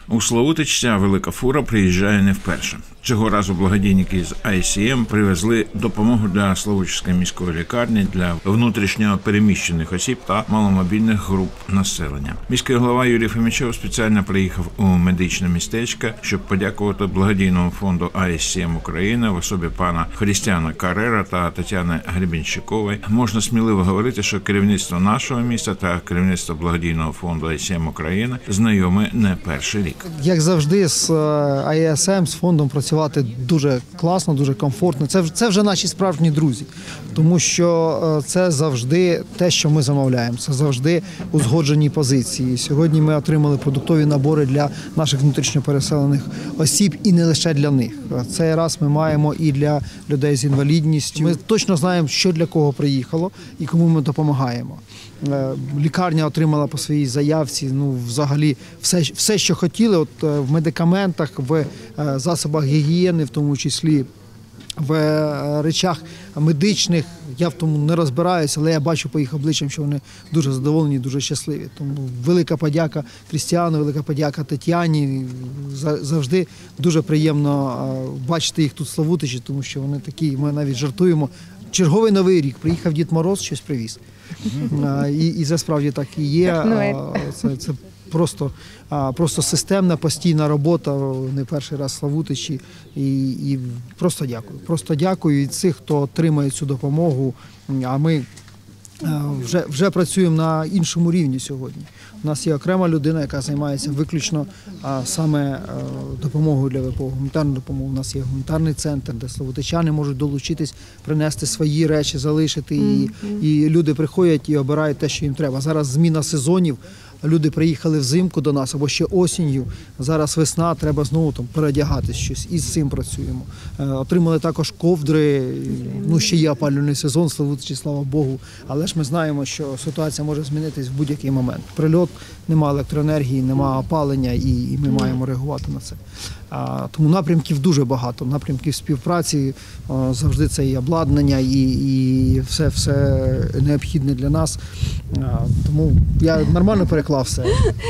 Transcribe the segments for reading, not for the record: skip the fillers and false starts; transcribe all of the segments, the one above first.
У Славутич ця велика фура приїжджає не вперше. Цього разу благодійники з ICM привезли допомогу для Славутичської міської лікарні для внутрішньо переміщених осіб та маломобільних груп населення. Міський голова Юрій Фомічев спеціально приїхав у медичне містечко, щоб подякувати благодійному фонду ICM Україна в особі пана Християна Карера та Тетяни Гребенщикової. Можна сміливо говорити, що керівництво нашого міста та керівництво благодійного фонду ICM Україна знайомі не перший рік. Як завжди, з ICM, з фондом працювати дуже класно, дуже комфортно. Це вже наші справжні друзі, тому що це завжди те, що ми замовляємо. Це завжди узгоджені позиції. Сьогодні ми отримали продуктові набори для наших внутрішньопереселених осіб і не лише для них. Цей раз ми маємо і для людей з інвалідністю. Ми точно знаємо, що для кого приїхало і кому ми допомагаємо. Лікарня отримала по своїй заявці, взагалі все, що хотіли, от в медикаментах, в засобах гігієни, в тому числі в речах медичних. Я в тому не розбираюся, але я бачу по їх обличчям, що вони дуже задоволені, дуже щасливі. Тому велика подяка Християну, велика подяка Тетяні. Завжди дуже приємно бачити їх тут в Славутичі, тому що вони такі, ми навіть жартуємо. Черговий Новий рік, приїхав Дід Мороз, щось привіз. І це справді так і є. Це просто системна, постійна робота, не перший раз в Славутичі. І просто дякую. Просто дякую і цих, хто отримає цю допомогу. А ми вже працюємо на іншому рівні сьогодні. У нас є окрема людина, яка займається виключно саме допомогою для ВПО, гуманітарну допомогу. У нас є гуманітарний центр, де славутичани можуть долучитись, принести свої речі, залишити. І люди приходять і обирають те, що їм треба. Зараз зміна сезонів. Люди приїхали взимку до нас або ще осінню. Зараз весна, треба знову переодягатись щось. І з цим працюємо. Отримали також ковдри. Ще є опалювальний сезон, в Славутичі, слава Богу. Але ж ми знаємо, що ситуація може змінитись в будь-який момент. Прильот, нема електроенергії, нема опалення, і ми маємо реагувати на це. Тому напрямків дуже багато. Напрямків співпраці, завжди це і обладнання, і все необхідне для нас. Тому я нормально переклав все.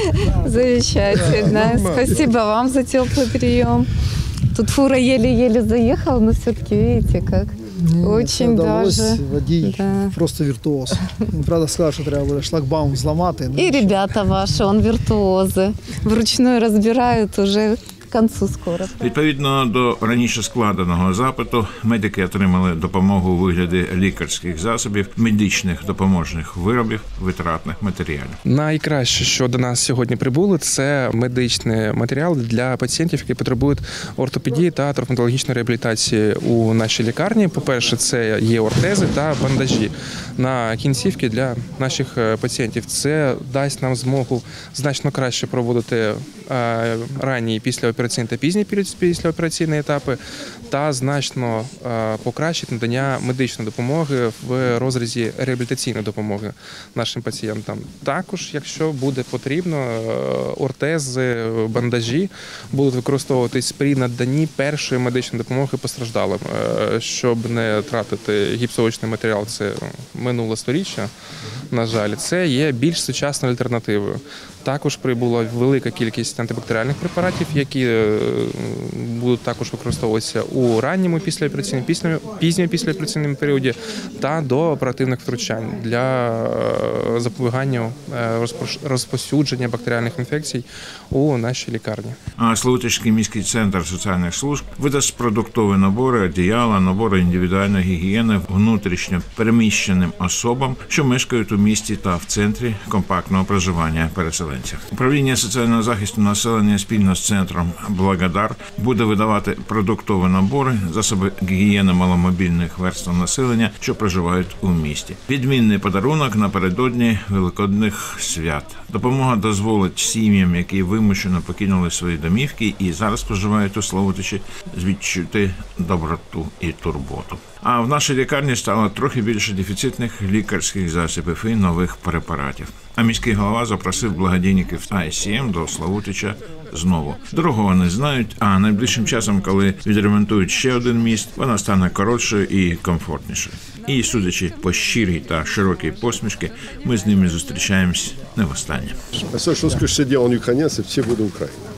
Замечательно. Спасибо вам за теплый прием. Тут фура еле-еле заехала, но все-таки видите, как очень даже. Водій просто віртуоз. Він, правда, сказав, що треба буде шлагбаум зламати. И ребята ваши, он виртуозы. Вручную разбирают уже к концу скоро. Відповідно до раніше складеного запиту, медики отримали допомогу у вигляді лікарських засобів, медичних допоможних виробів, витратних матеріалів. Найкраще, що до нас сьогодні прибули, це медичний матеріал для пацієнтів, які потребують ортопедії та травматологічної реабілітації у нашій лікарні. По-перше, це є ортези та бандажі на кінцівки для наших пацієнтів. Це дасть нам змогу значно краще проводити ранні і післяопераційні та пізні післяопераційні етапи та значно покращить надання медичної допомоги в розрізі реабілітаційної допомоги нашим пацієнтам. Також, якщо буде потрібно, ортези, бандажі будуть використовуватись при наданні першої медичної допомоги постраждалим, щоб не тратити гіпсовочний матеріал. Це минуле сторіччя, на жаль. Це є більш сучасною альтернативою. Також прибула велика кількість антибактеріальних препаратів, які будуть також використовуватися у ранньому післяопераційному, пізньому післяопераційному періоді та до оперативних втручань для запобігання розповсюдження бактеріальних інфекцій у нашій лікарні. А Славутичський міський центр соціальних служб видасть продуктові набори, одіяла, набори індивідуальної гігієни внутрішньо переміщеним особам, що мешкають у місті та в центрі компактного проживання переселенців. Управління соціального захисту населення спільно з центром «Благодар» буде видавати продуктові набори, засоби гігієни маломобільних верств населення, що проживають у місті. Відмінний подарунок напередодні Великодних свят. Допомога дозволить сім'ям, які вимушено покинули свої домівки і зараз проживають у Славутичі, відчути доброту і турботу. А в нашій лікарні стало трохи більше дефіцитних лікарських засобів і нових препаратів. А міський голова запросив благодійників ICM до Славутича знову. Дорогу вони знають, а найближчим часом, коли відремонтують ще один міст, вона стане коротшою і комфортнішою. І, судячи по щирій та широкій посмішки, ми з ними зустрічаємось не востаннє. La seule chose que je sais dire en ukrainien, c'est все буде Україна.